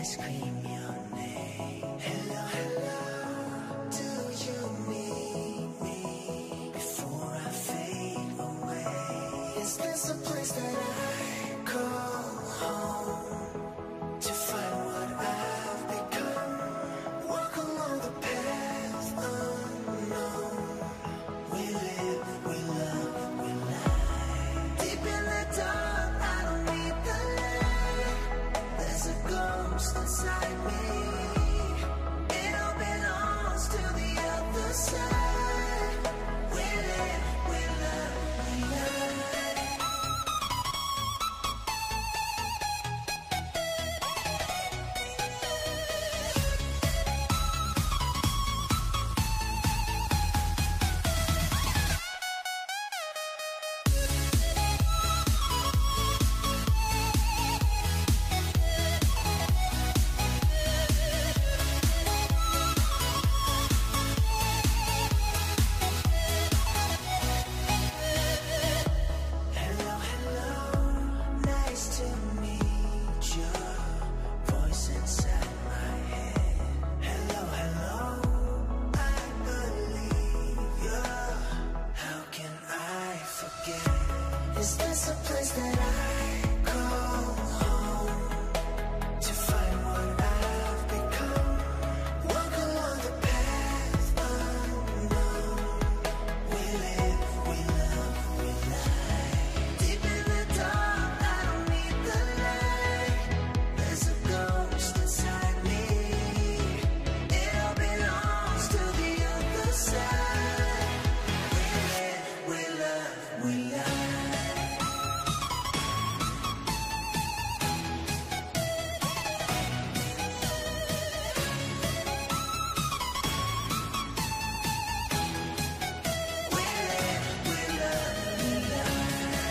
scream your name. Hello, hello, do you need me before I fade away? Is this a place that I call home to find what I've become? Walk along the path unknown. We live, we love, we lie. Deep in the dark, I don't need the light. There's a ghost inside me. It all belongs to the other side. We live, we love, we lie. Hello, hello, nice to meet you. Voice inside my head. Hello, hello, I believe you. How can I forget? Is this a place that I call home to find what I've become? Walk along the path unknown. We live, we love, we lie. Deep in the dark, I don't need the light. There's a ghost inside me. It all belongs to the other side. We live, we love, we lie. We live, we love, we lie.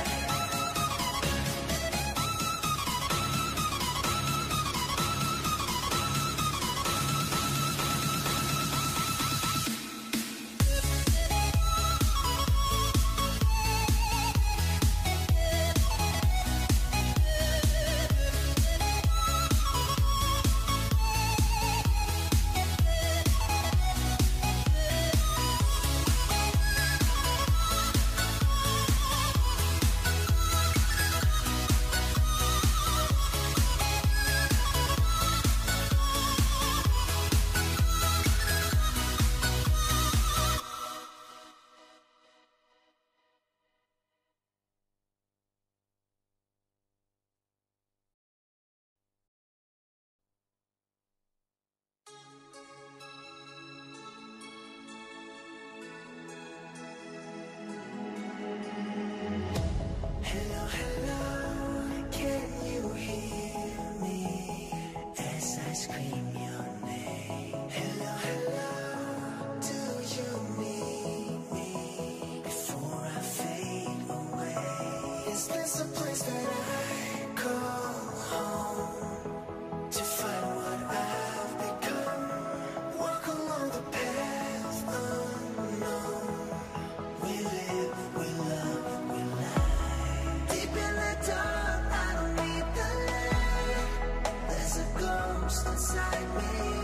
Hello, hello, can you hear me as I scream your name? Hello, hello, do you need me before I fade away? Is this a place that I call home to find what I've become? Walk along the path unknown. We live, we love, we lie. Deep in the dark, I don't need the light. There's a ghost inside me.